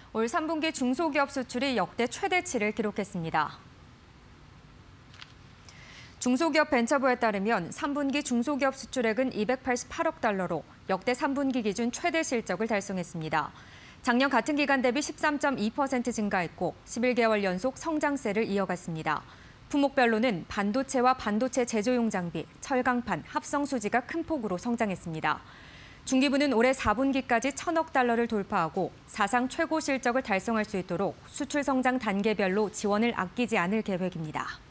올 3분기 중소기업 수출이 역대 최대치를 기록했습니다. 중소기업 벤처부에 따르면 3분기 중소기업 수출액은 288억 달러로 역대 3분기 기준 최대 실적을 달성했습니다. 작년 같은 기간 대비 13.2% 증가했고 11개월 연속 성장세를 이어갔습니다. 품목별로는 반도체와 반도체 제조용 장비, 철강판, 합성 수지가 큰 폭으로 성장했습니다. 중기부는 올해 4분기까지 1,000억 달러를 돌파하고 사상 최고 실적을 달성할 수 있도록 수출 성장 단계별로 지원을 아끼지 않을 계획입니다.